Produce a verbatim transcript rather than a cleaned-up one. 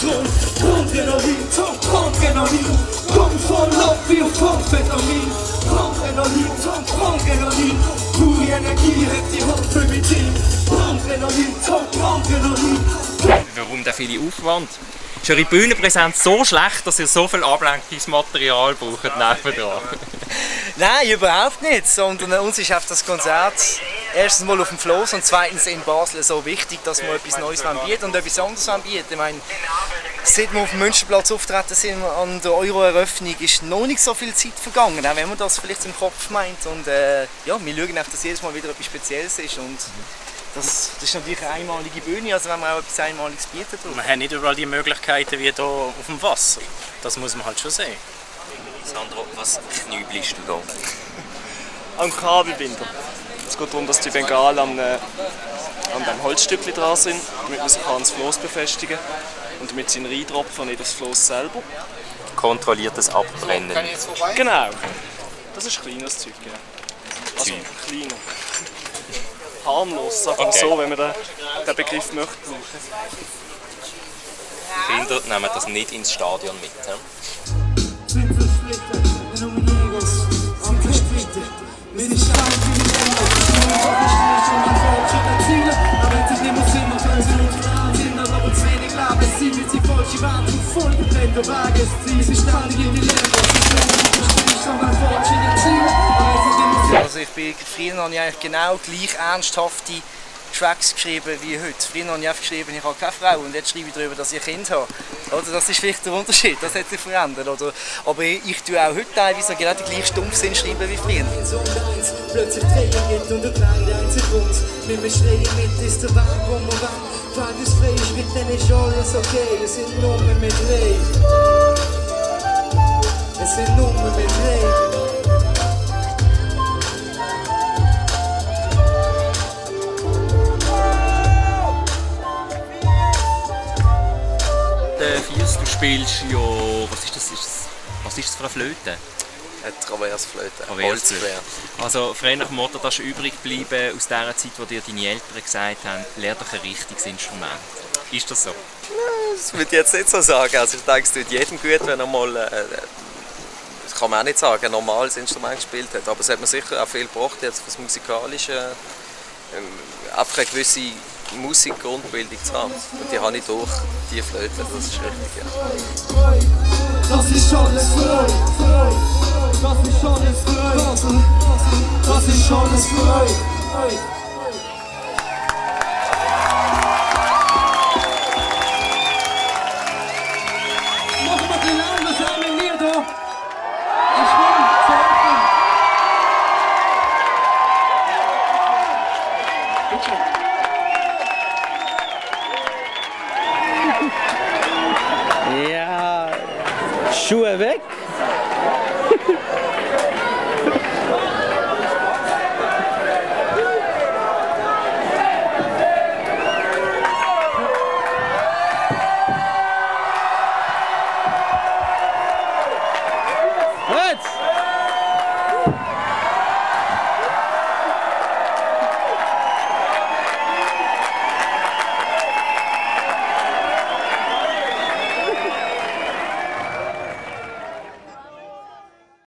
Strom. Adrenalin, Tom, Adrenalin. Komm von Lob wie auf Amphetamin. Adrenalin, Tom, Adrenalin. Pure Energie hat die Hand für mein Team. Adrenalin, Tom, Adrenalin. Warum der viele Aufwand? Ist eure Bühnenpräsenz so schlecht, dass ihr so viel Ablenkungsmaterial braucht nebendran? Nein, überhaupt nicht. Sondern uns ist auf das Konzert erstens mal auf dem Floß und zweitens in Basel so wichtig, dass wir etwas Neues bieten und etwas anderes bieten. Ich meine, seit wir auf dem Münsterplatz auftreten sind an der Euro-Eröffnung, ist noch nicht so viel Zeit vergangen, auch wenn man das vielleicht im Kopf meint. Und äh, ja, wir schauen auf, dass jedes Mal wieder etwas Spezielles ist. Und Das, das ist natürlich eine einmalige Bühne, also wenn man auch etwas Einmaliges bietet. Man hat nicht überall die Möglichkeiten wie hier auf dem Wasser. Das muss man halt schon sehen. Sandro, was knübelst du da? Am Kabelbinder. Es geht darum, dass die Bengalen an, äh, an dem Holzstückchen dran sind, damit man sich ans Floß befestigen kann und damit sie reintropfen, nicht aufs Floß selber. Kontrolliertes Abbrennen. Genau. Das ist kleines Zeug. Genau. Also kleiner. Harmlos, sagen wir okay. So, wenn man den, den Begriff möchte. Kinder nehmen das nicht ins Stadion mit. He? Also ich bin, früher habe ich eigentlich genau gleich ernsthafte Tracks geschrieben wie heute. Früher habe ich einfach geschrieben, ich habe keine Frau und jetzt schreibe ich darüber, dass ich ein Kind habe. Oder das ist vielleicht der Unterschied, das hat sich verändert. Oder, aber ich tue auch heute teilweise genau den gleichen Stumpfsinn schreiben wie früher. Plötzlich drehen mit und der Kleid einzelgrund. Mit mir schreien mit ist der Weg, wo man will. Tagesfrei ist mit denen ist alles okay. Es sind Nummern mit Dreh. Es sind Nummern mit Dreh. Fies, du spielst ja, was ist das, ist das, was ist das für eine Flöte? Eine Traversflöte, Traverse. Also frei nach dem Motto, das ist übrig geblieben aus der Zeit, wo dir deine Eltern gesagt haben, lern doch ein richtiges Instrument. Ist das so? Das würde ich jetzt nicht so sagen. Also ich denke, es tut jedem gut, wenn er mal, äh, das kann man auch nicht sagen, ein normales Instrument gespielt hat. Aber es hat mir sicher auch viel gebracht, jetzt für das Musikalische, äh, einfach eine gewisse Musikgrundbildung zu haben. Und die habe ich durch die Flöte, das ist richtig. Ja. Das ist alles für euch. Das ist alles für euch. Das ist alles für euch.